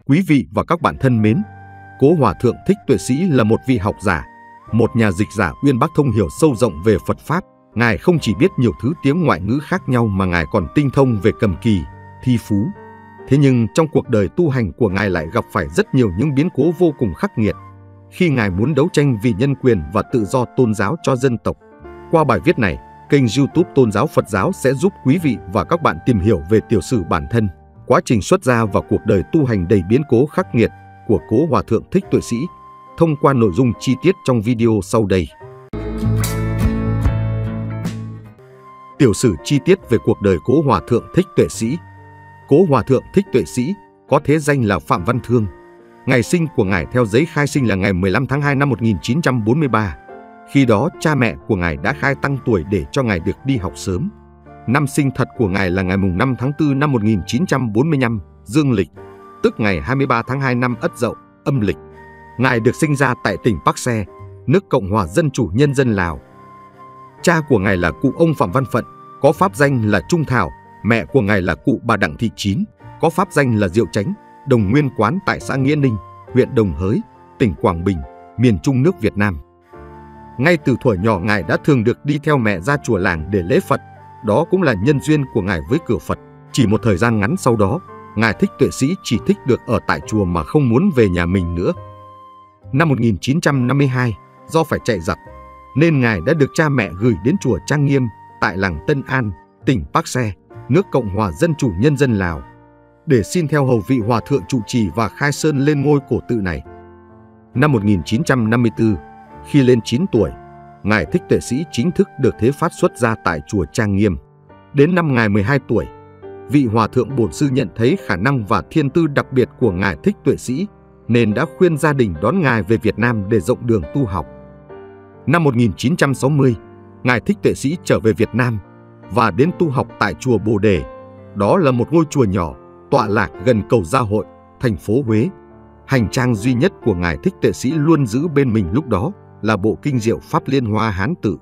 Quý vị và các bạn thân mến, Cố Hòa Thượng Thích Tuệ Sĩ là một vị học giả, một nhà dịch giả uyên bác thông hiểu sâu rộng về Phật Pháp. Ngài không chỉ biết nhiều thứ tiếng ngoại ngữ khác nhau mà Ngài còn tinh thông về cầm kỳ, thi phú. Thế nhưng trong cuộc đời tu hành của Ngài lại gặp phải rất nhiều những biến cố vô cùng khắc nghiệt khi Ngài muốn đấu tranh vì nhân quyền và tự do tôn giáo cho dân tộc. Qua bài viết này, kênh YouTube Tôn giáo Phật giáo sẽ giúp quý vị và các bạn tìm hiểu về tiểu sử bản thân, quá trình xuất gia và cuộc đời tu hành đầy biến cố khắc nghiệt của Cố Hòa Thượng Thích Tuệ Sĩ thông qua nội dung chi tiết trong video sau đây. Tiểu sử chi tiết về cuộc đời Cố Hòa Thượng Thích Tuệ Sĩ. Cố Hòa Thượng Thích Tuệ Sĩ có thế danh là Phạm Văn Thương. Ngày sinh của Ngài theo giấy khai sinh là ngày 15 tháng 2 năm 1943. Khi đó cha mẹ của Ngài đã khai tăng tuổi để cho Ngài được đi học sớm. Năm sinh thật của Ngài là ngày 5 tháng 4 năm 1945 dương lịch, tức ngày 23 tháng 2 năm Ất Dậu âm lịch. Ngài được sinh ra tại tỉnh Park Se, nước Cộng hòa Dân chủ Nhân dân Lào. Cha của Ngài là cụ ông Phạm Văn Phận, có pháp danh là Trung Thảo. Mẹ của Ngài là cụ bà Đặng Thị Chín, có pháp danh là Diệu Chánh, đồng nguyên quán tại xã Nghĩa Ninh, huyện Đồng Hới, tỉnh Quảng Bình, miền Trung nước Việt Nam. Ngay từ thuở nhỏ Ngài đã thường được đi theo mẹ ra chùa làng để lễ Phật, đó cũng là nhân duyên của Ngài với cửa Phật. Chỉ một thời gian ngắn sau đó, Ngài Thích Tuệ Sĩ chỉ thích được ở tại chùa mà không muốn về nhà mình nữa. Năm 1952, do phải chạy giặc, nên Ngài đã được cha mẹ gửi đến chùa Trang Nghiêm tại làng Tân An, tỉnh Park Se, nước Cộng hòa Dân chủ Nhân dân Lào, để xin theo hầu vị hòa thượng trụ trì và khai sơn lên ngôi cổ tự này. Năm 1954, khi lên 9 tuổi, Ngài Thích Tuệ Sĩ chính thức được thế phát xuất gia tại chùa Trang Nghiêm. Đến năm Ngài 12 tuổi, vị hòa thượng bổn sư nhận thấy khả năng và thiên tư đặc biệt của Ngài Thích Tuệ Sĩ, nên đã khuyên gia đình đón Ngài về Việt Nam để rộng đường tu học. Năm 1960, Ngài Thích Tuệ Sĩ trở về Việt Nam và đến tu học tại chùa Bồ Đề. Đó là một ngôi chùa nhỏ tọa lạc gần cầu Gia Hội, thành phố Huế. Hành trang duy nhất của Ngài Thích Tuệ Sĩ luôn giữ bên mình lúc đó là bộ kinh Diệu Pháp Liên Hoa Hán Tự.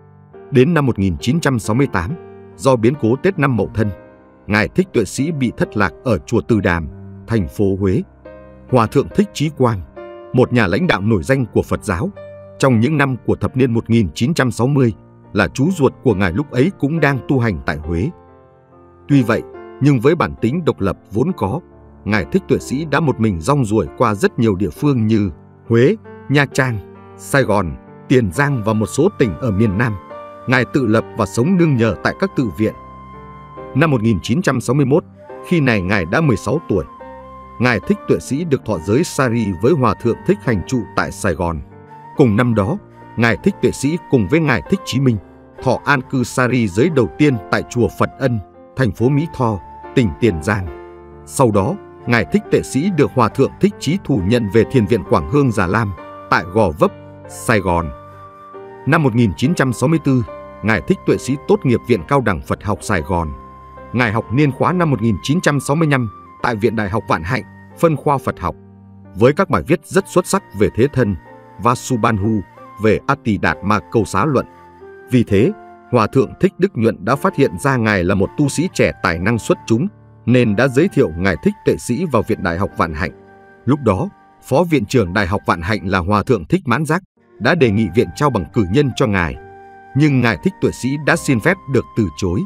Đến năm 1968, do biến cố Tết năm Mậu Thân, Ngài Thích Tuệ Sĩ bị thất lạc ở chùa Từ Đàm, thành phố Huế. Hòa thượng Thích Trí Quang, một nhà lãnh đạo nổi danh của Phật giáo, trong những năm của thập niên 1960, là chú ruột của Ngài lúc ấy cũng đang tu hành tại Huế. Tuy vậy, nhưng với bản tính độc lập vốn có, Ngài Thích Tuệ Sĩ đã một mình rong ruổi qua rất nhiều địa phương như Huế, Nha Trang, Sài Gòn, Tiền Giang và một số tỉnh ở miền Nam. Ngài tự lập và sống nương nhờ tại các tự viện. Năm 1961, khi này Ngài đã 16 tuổi, Ngài Thích Tuệ Sĩ được thọ giới Sari với Hòa thượng Thích Hành Trụ tại Sài Gòn. Cùng năm đó, Ngài Thích Tuệ Sĩ cùng với Ngài Thích Chí Minh thọ an cư Sari giới đầu tiên tại chùa Phật Ân, thành phố Mỹ Tho, tỉnh Tiền Giang. Sau đó, Ngài Thích Tuệ Sĩ được Hòa thượng Thích Chí Thủ nhận về Thiền viện Quảng Hương Già Lam tại Gò Vấp, Sài Gòn. Năm 1964, Ngài Thích Tuệ Sĩ tốt nghiệp Viện Cao đẳng Phật học Sài Gòn. Ngài học niên khóa năm 1965 tại Viện Đại học Vạn Hạnh, phân khoa Phật học, với các bài viết rất xuất sắc về thế thân, Vasubandhu, về Ati Đạt Ma Câu Xá Luận. Vì thế, Hòa thượng Thích Đức Nhuận đã phát hiện ra Ngài là một tu sĩ trẻ tài năng xuất chúng, nên đã giới thiệu Ngài Thích Tuệ Sĩ vào Viện Đại học Vạn Hạnh. Lúc đó, Phó Viện trưởng Đại học Vạn Hạnh là Hòa thượng Thích Mãn Giác đã đề nghị viện trao bằng cử nhân cho Ngài, nhưng Ngài Thích Tuệ Sĩ đã xin phép được từ chối.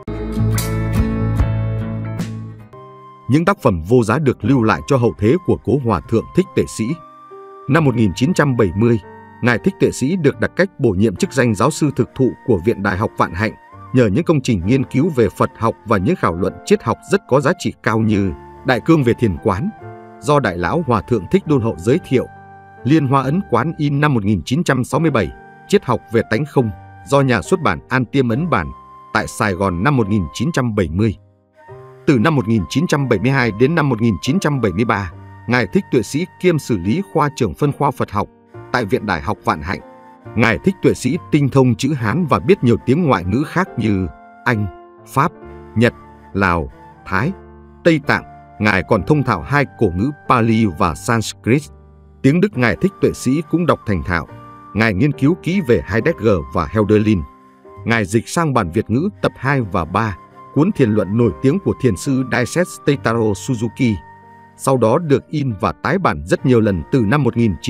Những tác phẩm vô giá được lưu lại cho hậu thế của Cố Hòa thượng Thích Tuệ Sĩ. Năm 1970, Ngài Thích Tuệ Sĩ được đặt cách bổ nhiệm chức danh giáo sư thực thụ của Viện Đại học Vạn Hạnh nhờ những công trình nghiên cứu về Phật học và những khảo luận triết học rất có giá trị cao như Đại cương về thiền quán, do Đại lão Hòa thượng Thích Đôn Hậu giới thiệu, Liên Hoa Ấn Quán in năm 1967, Triết học về tánh không, do nhà xuất bản An Tiêm ấn bản tại Sài Gòn năm 1970. Từ năm 1972 đến năm 1973, Ngài Thích Tuệ Sĩ kiêm xử lý khoa trưởng phân khoa Phật học tại Viện Đại học Vạn Hạnh. Ngài Thích Tuệ Sĩ tinh thông chữ Hán và biết nhiều tiếng ngoại ngữ khác như Anh, Pháp, Nhật, Lào, Thái, Tây Tạng. Ngài còn thông thạo 2 cổ ngữ Pali và Sanskrit. Tiếng Đức Ngài Thích Tuệ Sĩ cũng đọc thành thạo. Ngài nghiên cứu kỹ về Heidegger và Hölderlin. Ngài dịch sang bản Việt ngữ tập 2 và 3, cuốn thiền luận nổi tiếng của thiền sư Daisetsu Teitaro Suzuki. sau đó được in và tái bản rất nhiều lần từ năm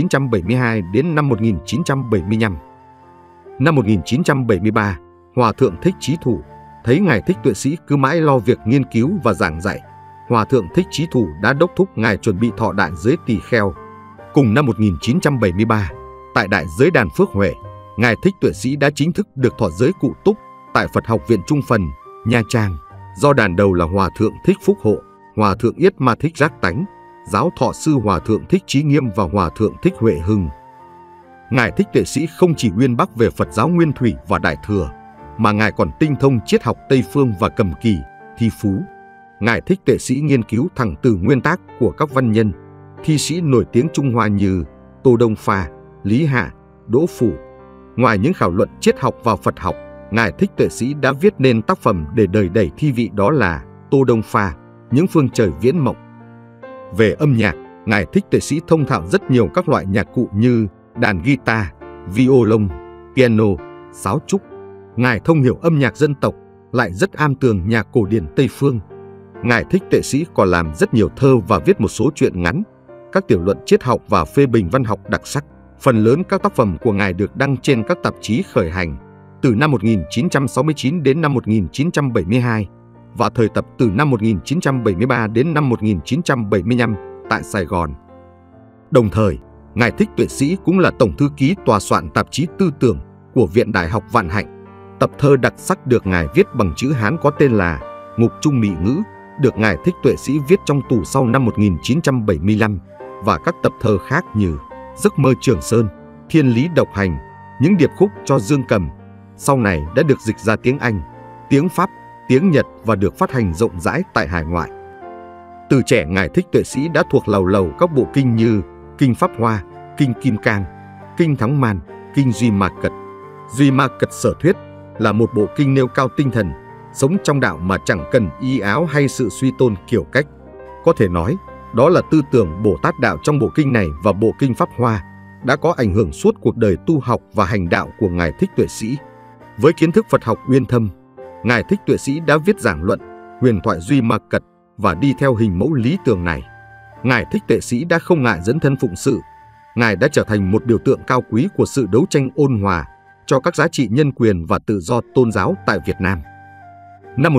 1972 đến năm 1975. Năm 1973, Hòa thượng Thích Chí Thủ thấy Ngài Thích Tuệ Sĩ cứ mãi lo việc nghiên cứu và giảng dạy. Hòa thượng Thích Chí Thủ đã đốc thúc Ngài chuẩn bị thọ đại giới Tỳ Kheo. Cùng năm 1973, tại Đại giới Đàn Phước Huệ, Ngài Thích Tuệ Sĩ đã chính thức được thọ giới cụ túc tại Phật học viện Trung Phần, Nha Trang, do đàn đầu là Hòa thượng Thích Phúc Hộ, Hòa thượng Yết Ma Thích Giác Tánh, giáo thọ sư Hòa thượng Thích Chí Nghiêm và Hòa thượng Thích Huệ Hưng. Ngài Thích Tuệ Sĩ không chỉ uyên bác về Phật giáo Nguyên Thủy và Đại Thừa, mà Ngài còn tinh thông triết học Tây Phương và cầm kỳ, thi phú. Ngài Thích Tuệ Sĩ nghiên cứu thẳng từ nguyên tác của các văn nhân, thi sĩ nổi tiếng Trung Hoa như Tô Đông Pha, Lý Hạ, Đỗ Phủ. Ngoài những khảo luận triết học và Phật học, Ngài Thích Tuệ Sĩ đã viết nên tác phẩm để đời đẩy thi vị, đó là Tô Đông Pha, Những Phương Trời Viễn Mộng. Về âm nhạc, Ngài Thích Tuệ Sĩ thông thạo rất nhiều các loại nhạc cụ như đàn guitar, violon, piano, sáo trúc. Ngài thông hiểu âm nhạc dân tộc, lại rất am tường nhạc cổ điển Tây Phương. Ngài Thích Tuệ Sĩ còn làm rất nhiều thơ và viết một số truyện ngắn, các tiểu luận triết học và phê bình văn học đặc sắc. Phần lớn các tác phẩm của Ngài được đăng trên các tạp chí khởi hành từ năm 1969 đến năm 1972 và thời tập từ năm 1973 đến năm 1975 tại Sài Gòn. Đồng thời, Ngài Thích Tuệ Sĩ cũng là tổng thư ký tòa soạn tạp chí Tư tưởng của Viện Đại học Vạn Hạnh. Tập thơ đặc sắc được Ngài viết bằng chữ Hán có tên là Ngục Trung Mỹ Ngữ, được Ngài Thích Tuệ Sĩ viết trong tù sau năm 1975, và các tập thơ khác như Giấc mơ Trường Sơn, Thiên lý độc hành, những điệp khúc cho dương cầm, sau này đã được dịch ra tiếng Anh, tiếng Pháp, tiếng Nhật và được phát hành rộng rãi tại hải ngoại. Từ trẻ, Ngài Thích Tuệ Sĩ đã thuộc lầu lầu các bộ kinh như Kinh Pháp Hoa, Kinh Kim Cang, Kinh Thắng Man, Kinh Duy Ma Cật. Duy Ma Cật Sở Thuyết là một bộ kinh nêu cao tinh thần, sống trong đạo mà chẳng cần y áo hay sự suy tôn kiểu cách. Có thể nói, đó là tư tưởng Bồ Tát đạo trong bộ kinh này, và bộ kinh Pháp Hoa đã có ảnh hưởng suốt cuộc đời tu học và hành đạo của Ngài Thích Tuệ Sĩ. Với kiến thức Phật học uyên thâm, Ngài Thích Tuệ Sĩ đã viết giảng luận, huyền thoại Duy Ma Cật và đi theo hình mẫu lý tưởng này. Ngài Thích Tuệ Sĩ đã không ngại dấn thân phụng sự. Ngài đã trở thành một biểu tượng cao quý của sự đấu tranh ôn hòa cho các giá trị nhân quyền và tự do tôn giáo tại Việt Nam. Năm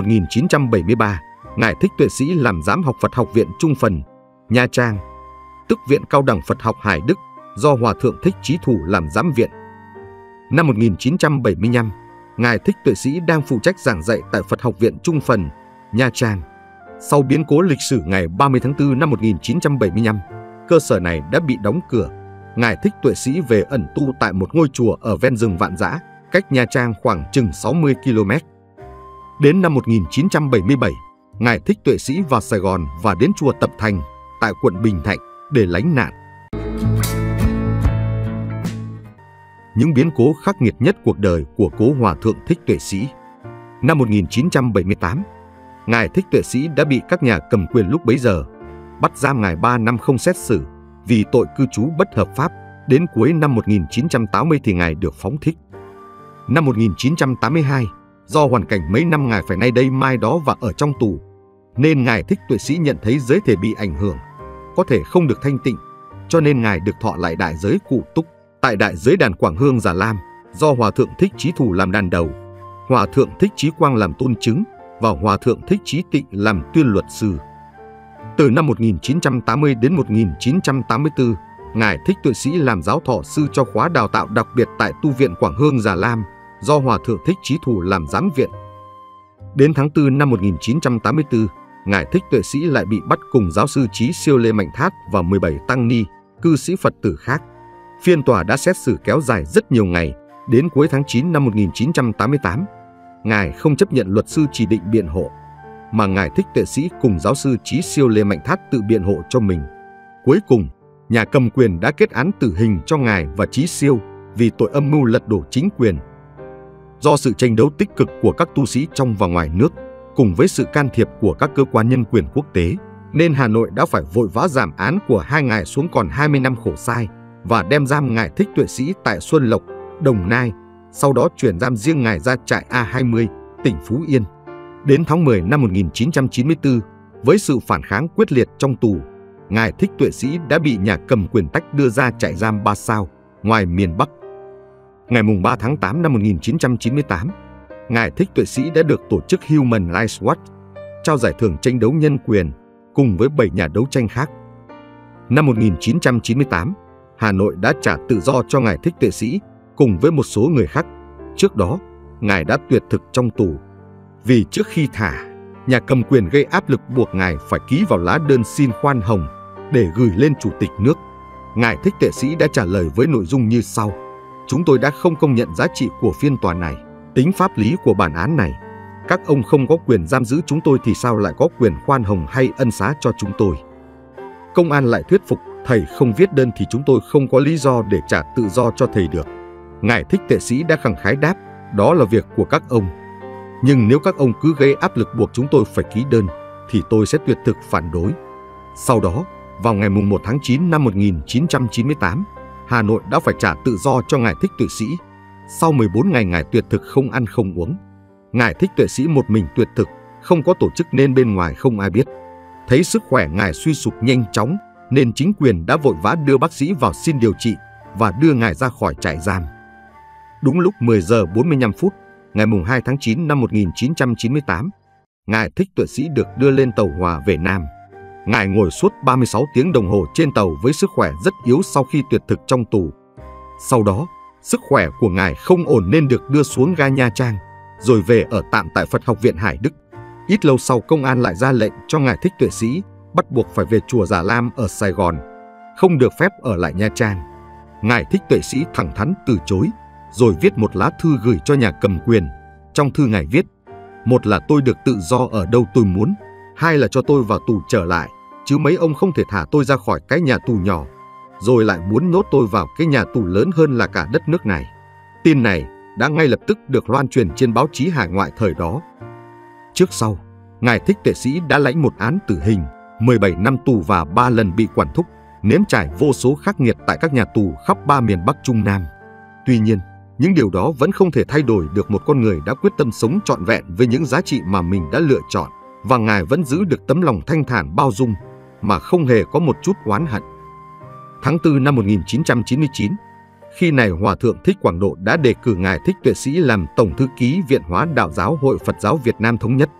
1973, Ngài Thích Tuệ Sĩ làm giám học Phật học viện Trung Phần, Nha Trang, tức Viện Cao đẳng Phật học Hải Đức, do Hòa thượng Thích Chí Thủ làm giám viện. Năm 1975, Ngài Thích Tuệ Sĩ đang phụ trách giảng dạy tại Phật học viện Trung Phần, Nha Trang. Sau biến cố lịch sử ngày 30 tháng 4 năm 1975, cơ sở này đã bị đóng cửa. Ngài Thích Tuệ Sĩ về ẩn tu tại một ngôi chùa ở ven rừng Vạn Dã, cách Nha Trang khoảng chừng 60 km. Đến năm 1977, Ngài Thích Tuệ Sĩ vào Sài Gòn và đến chùa Tập Thành tại quận Bình Thạnh để lánh nạn. Những biến cố khắc nghiệt nhất cuộc đời của cố Hòa thượng Thích Tuệ Sĩ. Năm 1978, Ngài Thích Tuệ Sĩ đã bị các nhà cầm quyền lúc bấy giờ bắt giam Ngài 3 năm không xét xử vì tội cư trú bất hợp pháp. Đến cuối năm 1980 thì Ngài được phóng thích. Năm 1982, do hoàn cảnh mấy năm Ngài phải nay đây mai đó và ở trong tù, nên Ngài Thích Tuệ Sĩ nhận thấy giới thể bị ảnh hưởng, có thể không được thanh tịnh, cho nên Ngài được thọ lại đại giới cụ túc tại Đại giới Đàn Quảng Hương Già Lam, do Hòa thượng Thích Chí Thủ làm đàn đầu, Hòa thượng Thích Chí Quang làm tôn chứng và Hòa thượng Thích Chí Tịnh làm tuyên luật sư. Từ năm 1980 đến 1984, Ngài Thích Tuệ Sĩ làm giáo thọ sư cho khóa đào tạo đặc biệt tại Tu viện Quảng Hương Già Lam, do Hòa thượng Thích Chí Thủ làm giám viện. Đến tháng 4 năm 1984, Ngài Thích Tuệ Sĩ lại bị bắt cùng giáo sư Chí Siêu Lê Mạnh Thát và 17 tăng ni, cư sĩ Phật tử khác. Phiên tòa đã xét xử kéo dài rất nhiều ngày. Đến cuối tháng 9 năm 1988, Ngài không chấp nhận luật sư chỉ định biện hộ, mà Ngài Thích Tuệ Sĩ cùng giáo sư Chí Siêu Lê Mạnh Thát tự biện hộ cho mình. Cuối cùng, nhà cầm quyền đã kết án tử hình cho Ngài và Chí Siêu vì tội âm mưu lật đổ chính quyền. Do sự tranh đấu tích cực của các tu sĩ trong và ngoài nước, cùng với sự can thiệp của các cơ quan nhân quyền quốc tế, nên Hà Nội đã phải vội vã giảm án của hai Ngài xuống còn 20 năm khổ sai và đem giam Ngài Thích Tuệ Sĩ tại Xuân Lộc, Đồng Nai, sau đó chuyển giam riêng Ngài ra trại A20, tỉnh Phú Yên. Đến tháng 10 năm 1994, với sự phản kháng quyết liệt trong tù, Ngài Thích Tuệ Sĩ đã bị nhà cầm quyền tách đưa ra trại giam 3 sao ngoài miền Bắc. Ngày 3 tháng 8 năm 1998, Ngài Thích Tuệ Sĩ đã được tổ chức Human Rights Watch trao giải thưởng tranh đấu nhân quyền cùng với 7 nhà đấu tranh khác. Năm 1998, Hà Nội đã trả tự do cho Ngài Thích Tuệ Sĩ cùng với một số người khác. Trước đó, Ngài đã tuyệt thực trong tù. Vì trước khi thả, nhà cầm quyền gây áp lực buộc Ngài phải ký vào lá đơn xin khoan hồng để gửi lên Chủ tịch nước. Ngài Thích Tuệ Sĩ đã trả lời với nội dung như sau: Chúng tôi đã không công nhận giá trị của phiên tòa này, tính pháp lý của bản án này. Các ông không có quyền giam giữ chúng tôi thì sao lại có quyền khoan hồng hay ân xá cho chúng tôi? Công an lại thuyết phục thầy không viết đơn thì chúng tôi không có lý do để trả tự do cho thầy được. Ngài Thích Tuệ Sĩ đã khẳng khái đáp, đó là việc của các ông. Nhưng nếu các ông cứ gây áp lực buộc chúng tôi phải ký đơn, thì tôi sẽ tuyệt thực phản đối. Sau đó, vào ngày 1 tháng 9 năm 1998, Hà Nội đã phải trả tự do cho Ngài Thích Tuệ Sĩ. Sau 14 ngày Ngài tuyệt thực không ăn không uống. Ngài Thích Tuệ Sĩ một mình tuyệt thực, không có tổ chức nên bên ngoài không ai biết. Thấy sức khỏe Ngài suy sụp nhanh chóng, nên chính quyền đã vội vã đưa bác sĩ vào xin điều trị và đưa Ngài ra khỏi trại giam. Đúng lúc 10 giờ 45 phút, ngày 2 tháng 9 năm 1998, Ngài Thích Tuệ Sĩ được đưa lên tàu hỏa về Nam. Ngài ngồi suốt 36 tiếng đồng hồ trên tàu với sức khỏe rất yếu sau khi tuyệt thực trong tù. Sau đó, sức khỏe của Ngài không ổn nên được đưa xuống ga Nha Trang, rồi về ở tạm tại Phật học viện Hải Đức. Ít lâu sau, công an lại ra lệnh cho Ngài Thích Tuệ Sĩ bắt buộc phải về chùa Già Lam ở Sài Gòn, không được phép ở lại Nha Trang. Ngài Thích Tuệ Sĩ thẳng thắn từ chối, rồi viết một lá thư gửi cho nhà cầm quyền. Trong thư Ngài viết: một là tôi được tự do ở đâu tôi muốn, hai là cho tôi vào tù trở lại, chứ mấy ông không thể thả tôi ra khỏi cái nhà tù nhỏ, rồi lại muốn nhốt tôi vào cái nhà tù lớn hơn là cả đất nước này. Tin này đã ngay lập tức được loan truyền trên báo chí hải ngoại thời đó. Trước sau, Ngài Thích Tuệ Sĩ đã lãnh một án tử hình, 17 năm tù và 3 lần bị quản thúc, nếm trải vô số khắc nghiệt tại các nhà tù khắp 3 miền Bắc Trung Nam. Tuy nhiên, những điều đó vẫn không thể thay đổi được một con người đã quyết tâm sống trọn vẹn với những giá trị mà mình đã lựa chọn, và Ngài vẫn giữ được tấm lòng thanh thản bao dung mà không hề có một chút oán hận. Tháng 4 năm 1999, khi này Hòa Thượng Thích Quảng Độ đã đề cử Ngài Thích Tuệ Sĩ làm Tổng thư ký Viện Hóa Đạo giáo Hội Phật giáo Việt Nam Thống nhất.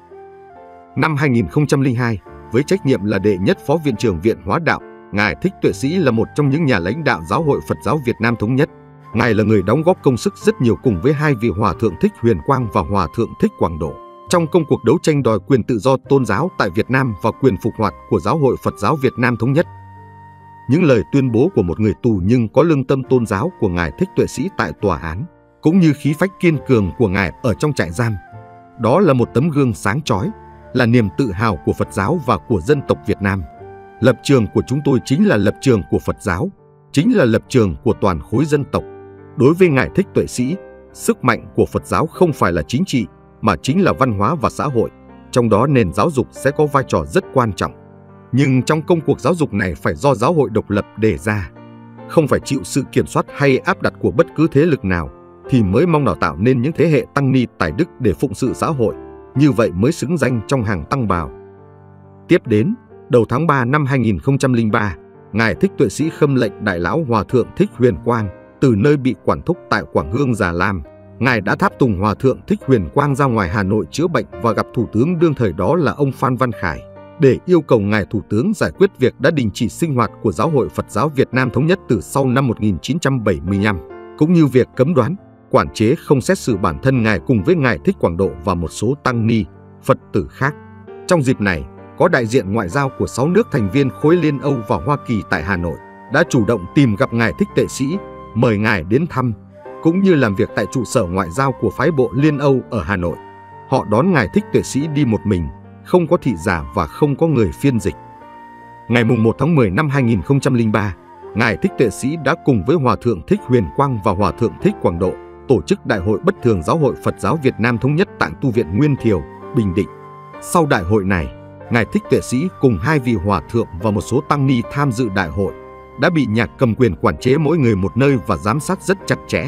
Năm 2002, với trách nhiệm là đệ nhất Phó Viện trưởng Viện Hóa Đạo, Ngài Thích Tuệ Sĩ là một trong những nhà lãnh đạo Giáo hội Phật giáo Việt Nam Thống nhất. Ngài là người đóng góp công sức rất nhiều cùng với hai vị Hòa Thượng Thích Huyền Quang và Hòa Thượng Thích Quảng Độ trong công cuộc đấu tranh đòi quyền tự do tôn giáo tại Việt Nam và quyền phục hoạt của Giáo hội Phật giáo Việt Nam Thống nhất. Những lời tuyên bố của một người tù nhưng có lương tâm tôn giáo của Ngài Thích Tuệ Sĩ tại tòa án, cũng như khí phách kiên cường của Ngài ở trong trại giam, đó là một tấm gương sáng chói, là niềm tự hào của Phật giáo và của dân tộc Việt Nam. Lập trường của chúng tôi chính là lập trường của Phật giáo, chính là lập trường của toàn khối dân tộc. Đối với Ngài Thích Tuệ Sĩ, sức mạnh của Phật giáo không phải là chính trị, mà chính là văn hóa và xã hội. Trong đó nền giáo dục sẽ có vai trò rất quan trọng. Nhưng trong công cuộc giáo dục này phải do giáo hội độc lập đề ra, không phải chịu sự kiểm soát hay áp đặt của bất cứ thế lực nào, thì mới mong đào tạo nên những thế hệ tăng ni tài đức để phụng sự xã hội. Như vậy mới xứng danh trong hàng tăng bào. Tiếp đến, đầu tháng 3 năm 2003, Ngài Thích Tuệ Sĩ khâm lệnh Đại lão Hòa Thượng Thích Huyền Quang từ nơi bị quản thúc tại Quảng Hương Già Lam. Ngài đã tháp tùng Hòa Thượng Thích Huyền Quang ra ngoài Hà Nội chữa bệnh và gặp Thủ tướng đương thời đó là ông Phan Văn Khải để yêu cầu Ngài Thủ tướng giải quyết việc đã đình chỉ sinh hoạt của Giáo hội Phật giáo Việt Nam Thống nhất từ sau năm 1975, cũng như việc cấm đoán, quản chế không xét xử bản thân Ngài cùng với Ngài Thích Quảng Độ và một số tăng ni, Phật tử khác. Trong dịp này, có đại diện ngoại giao của 6 nước thành viên khối Liên Âu và Hoa Kỳ tại Hà Nội đã chủ động tìm gặp Ngài Thích Tuệ Sĩ, mời Ngài đến thăm, cũng như làm việc tại trụ sở ngoại giao của phái bộ Liên Âu ở Hà Nội. Họ đón Ngài Thích Tuệ Sĩ đi một mình, không có thị giả và không có người phiên dịch. Ngày 1 tháng 10 năm 2003, Ngài Thích Tuệ Sĩ đã cùng với Hòa Thượng Thích Huyền Quang và Hòa Thượng Thích Quảng Độ tổ chức Đại hội Bất thường Giáo hội Phật giáo Việt Nam Thống nhất tại Tu viện Nguyên Thiều, Bình Định. Sau đại hội này, Ngài Thích Tuệ Sĩ cùng hai vị hòa thượng và một số tăng ni tham dự đại hội đã bị nhà cầm quyền quản chế mỗi người một nơi và giám sát rất chặt chẽ.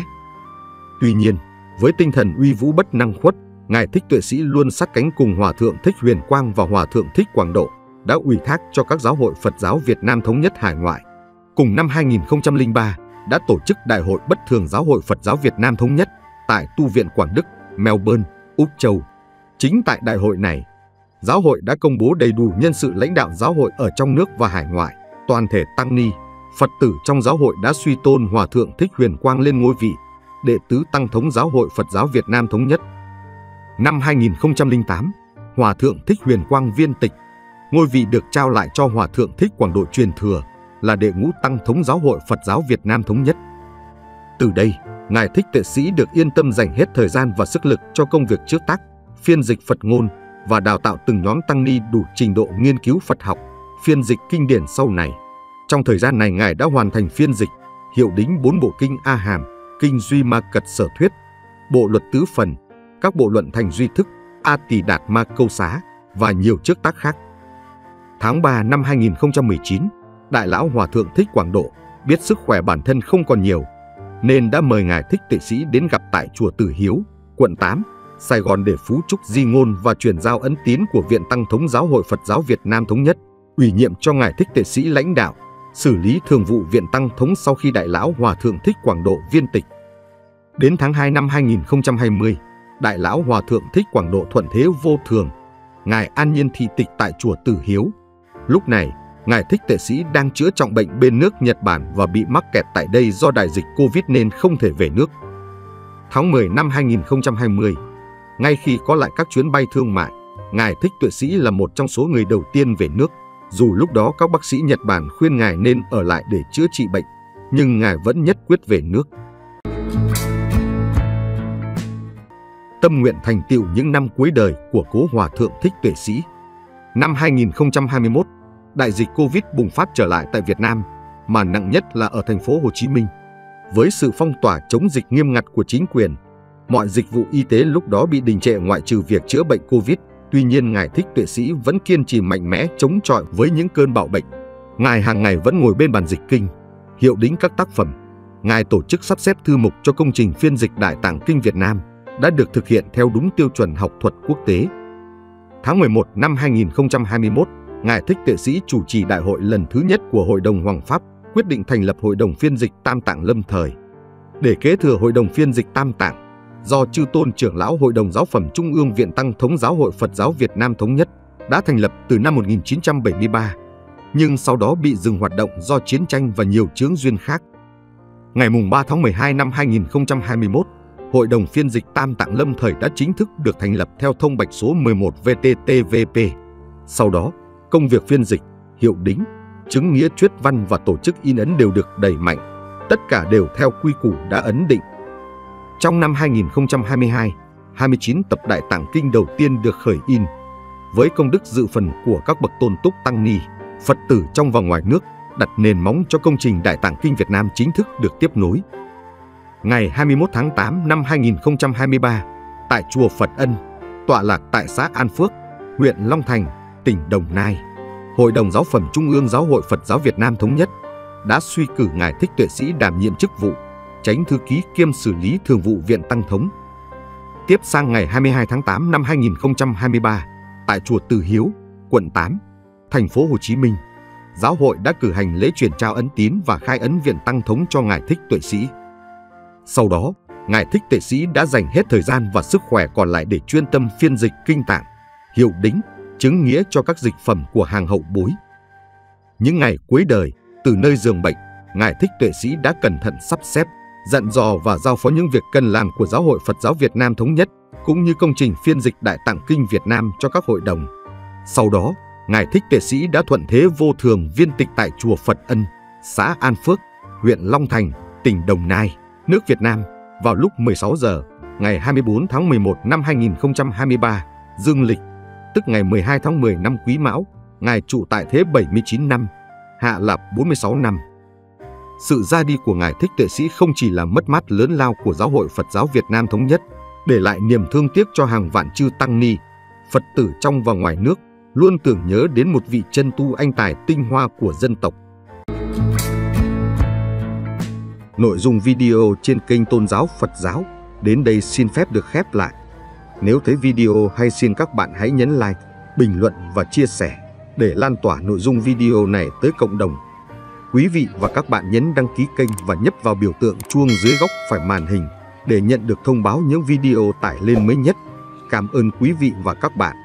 Tuy nhiên, với tinh thần uy vũ bất năng khuất, Ngài Thích Tuệ Sĩ luôn sát cánh cùng Hòa Thượng Thích Huyền Quang và Hòa Thượng Thích Quảng Độ, đã ủy thác cho các giáo hội Phật giáo Việt Nam Thống nhất hải ngoại. Cùng năm 2003 đã tổ chức Đại hội Bất thường Giáo hội Phật giáo Việt Nam Thống nhất tại Tu viện Quảng Đức, Melbourne, Úc Châu. Chính tại đại hội này, giáo hội đã công bố đầy đủ nhân sự lãnh đạo giáo hội ở trong nước và hải ngoại. Toàn thể tăng ni, Phật tử trong giáo hội đã suy tôn Hòa thượng Thích Huyền Quang lên ngôi vị đệ tứ tăng thống Giáo hội Phật giáo Việt Nam Thống nhất. Năm 2008, Hòa thượng Thích Huyền Quang viên tịch, ngôi vị được trao lại cho Hòa thượng Thích Quảng Độ truyền thừa là đệ ngũ tăng thống Giáo hội Phật giáo Việt Nam Thống nhất. Từ đây, Ngài Thích Tuệ Sĩ được yên tâm dành hết thời gian và sức lực cho công việc chữa tác, phiên dịch Phật ngôn và đào tạo từng nhóm tăng ni đủ trình độ nghiên cứu Phật học, phiên dịch kinh điển sau này. Trong thời gian này, Ngài đã hoàn thành phiên dịch, hiệu đính 4 bộ kinh A Hàm, kinh Duy Ma Cật Sở Thuyết, bộ luật tứ phần, các bộ luận thành Duy Thức, A Tỳ Đạt Ma Câu Xá và nhiều chức tác khác. Tháng 3 năm 2019, Đại lão Hòa thượng Thích Quảng Độ biết sức khỏe bản thân không còn nhiều, nên đã mời Ngài Thích Tuệ Sĩ đến gặp tại chùa Từ Hiếu, quận 8, Sài Gòn để phú chúc di ngôn và truyền giao ấn tín của Viện Tăng thống Giáo hội Phật giáo Việt Nam Thống nhất, ủy nhiệm cho Ngài Thích Tuệ Sĩ lãnh đạo, xử lý thường vụ Viện Tăng thống sau khi Đại lão Hòa thượng Thích Quảng Độ viên tịch. Đến tháng 2 năm 2020, Đại lão Hòa thượng Thích Quảng Độ thuận thế vô thường, Ngài an nhiên thị tịch tại chùa Từ Hiếu. Lúc này, Ngài Thích Tuệ Sĩ đang chữa trọng bệnh bên nước Nhật Bản và bị mắc kẹt tại đây do đại dịch Covid nên không thể về nước. Tháng 10 năm 2020, ngay khi có lại các chuyến bay thương mại, Ngài Thích Tuệ Sĩ là một trong số người đầu tiên về nước. Dù lúc đó các bác sĩ Nhật Bản khuyên Ngài nên ở lại để chữa trị bệnh, nhưng Ngài vẫn nhất quyết về nước. Tâm nguyện thành tựu những năm cuối đời của cố Hòa thượng Thích Tuệ Sĩ. Năm 2021, đại dịch Covid bùng phát trở lại tại Việt Nam, mà nặng nhất là ở thành phố Hồ Chí Minh. Với sự phong tỏa chống dịch nghiêm ngặt của chính quyền, mọi dịch vụ y tế lúc đó bị đình trệ ngoại trừ việc chữa bệnh Covid. Tuy nhiên, Ngài Thích Tuệ Sĩ vẫn kiên trì mạnh mẽ chống chọi với những cơn bạo bệnh. Ngài hàng ngày vẫn ngồi bên bàn dịch kinh, hiệu đính các tác phẩm. Ngài tổ chức sắp xếp thư mục cho công trình phiên dịch Đại Tạng Kinh Việt Nam đã được thực hiện theo đúng tiêu chuẩn học thuật quốc tế. Tháng 11 năm 2021, Ngài Thích Tuệ Sĩ chủ trì đại hội lần thứ nhất của Hội đồng Hoàng Pháp, quyết định thành lập Hội đồng Phiên dịch Tam Tạng lâm thời. Để kế thừa Hội đồng Phiên dịch Tam Tạng, do Chư Tôn trưởng lão Hội đồng Giáo phẩm Trung ương Viện Tăng thống Giáo hội Phật giáo Việt Nam Thống nhất đã thành lập từ năm 1973, nhưng sau đó bị dừng hoạt động do chiến tranh và nhiều chướng duyên khác. Ngày 3 tháng 12 năm 2021, Hội đồng Phiên dịch Tam Tạng lâm thời đã chính thức được thành lập theo thông bạch số 11 VTTVP. Sau đó, công việc phiên dịch, hiệu đính, chứng nghĩa truyết văn và tổ chức in ấn đều được đẩy mạnh, tất cả đều theo quy củ đã ấn định. Trong năm 2022, 29 tập Đại Tạng Kinh đầu tiên được khởi in, với công đức dự phần của các bậc tôn túc tăng ni, Phật tử trong và ngoài nước, đặt nền móng cho công trình Đại Tạng Kinh Việt Nam chính thức được tiếp nối. Ngày 21 tháng 8 năm 2023, tại chùa Phật Ân, tọa lạc tại xã An Phước, huyện Long Thành, tỉnh Đồng Nai, Hội đồng Giáo phẩm Trung ương Giáo hội Phật giáo Việt Nam Thống nhất đã suy cử Ngài Thích Tuệ Sĩ đảm nhiệm chức vụ Chánh thư ký kiêm xử lý thường vụ Viện Tăng thống. Tiếp sang ngày 22 tháng 8 năm 2023, tại chùa Từ Hiếu, quận 8, thành phố Hồ Chí Minh, giáo hội đã cử hành lễ truyền trao ấn tín và khai ấn Viện Tăng thống cho Ngài Thích Tuệ Sĩ. Sau đó, Ngài Thích Tuệ Sĩ đã dành hết thời gian và sức khỏe còn lại để chuyên tâm phiên dịch kinh tạng, hiệu đính, chứng nghĩa cho các dịch phẩm của hàng hậu bối. Những ngày cuối đời, từ nơi giường bệnh, Ngài Thích Tuệ Sĩ đã cẩn thận sắp xếp, dặn dò và giao phó những việc cần làm của Giáo hội Phật giáo Việt Nam Thống nhất, cũng như công trình phiên dịch Đại Tạng Kinh Việt Nam cho các hội đồng. Sau đó, Ngài Thích Tuệ Sĩ đã thuận thế vô thường viên tịch tại chùa Phật Ân, xã An Phước, huyện Long Thành, tỉnh Đồng Nai, nước Việt Nam, vào lúc 16 giờ, ngày 24 tháng 11 năm 2023, dương lịch, tức ngày 12 tháng 10 năm Quý Mão. Ngài trụ tại thế 79 năm, hạ lạp 46 năm. Sự ra đi của Ngài Thích Tuệ Sĩ không chỉ là mất mát lớn lao của Giáo hội Phật giáo Việt Nam Thống nhất, để lại niềm thương tiếc cho hàng vạn chư tăng ni, Phật tử trong và ngoài nước, luôn tưởng nhớ đến một vị chân tu anh tài tinh hoa của dân tộc. Nội dung video trên kênh Tôn giáo Phật giáo đến đây xin phép được khép lại. Nếu thấy video hay, xin các bạn hãy nhấn like, bình luận và chia sẻ. để lan tỏa nội dung video này tới cộng đồng. Quý vị và các bạn nhấn đăng ký kênh và nhấp vào biểu tượng chuông dưới góc phải màn hình để nhận được thông báo những video tải lên mới nhất. Cảm ơn quý vị và các bạn.